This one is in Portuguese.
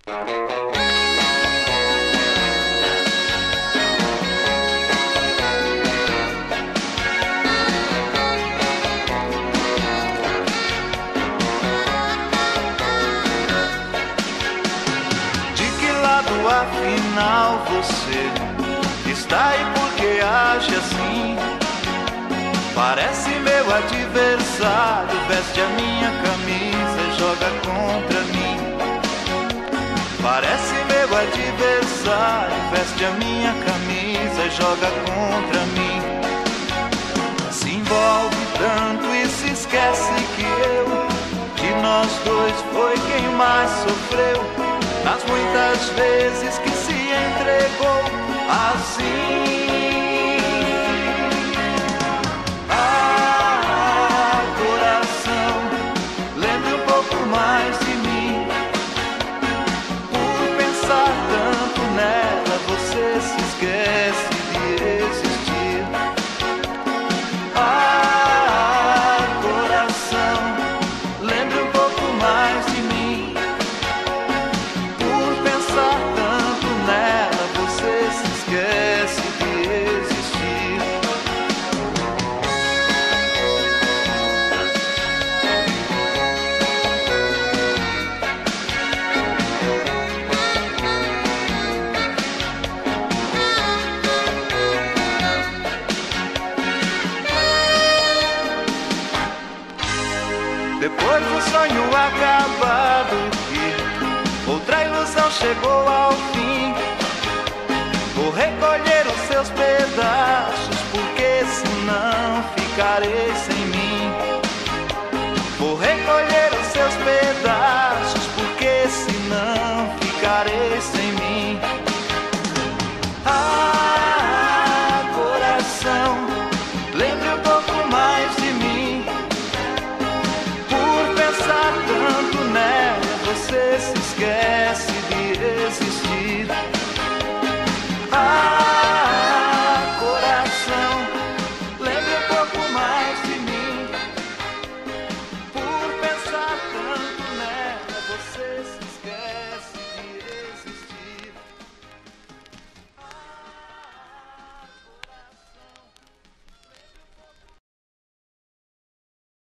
Afinal você está aí porque age assim. Parece meu adversário, veste a minha camisa e joga contra mim. Parece meu adversário, veste a minha camisa e joga contra mim. Se envolve tanto e se esquece que nós dois foi quem mais sofreu. Nas muitas vezes que se entregou assim. Ah, coração, lembre um pouco mais de mim. Por pensar tanto nela, você se esquece de existir. Ah, coração, lembre um pouco mais de mim. Esquece de existir. Depois do sonho acabado, que outra ilusão chegou ao fim. Vou recolher os seus pedaços, porque senão ficarei sem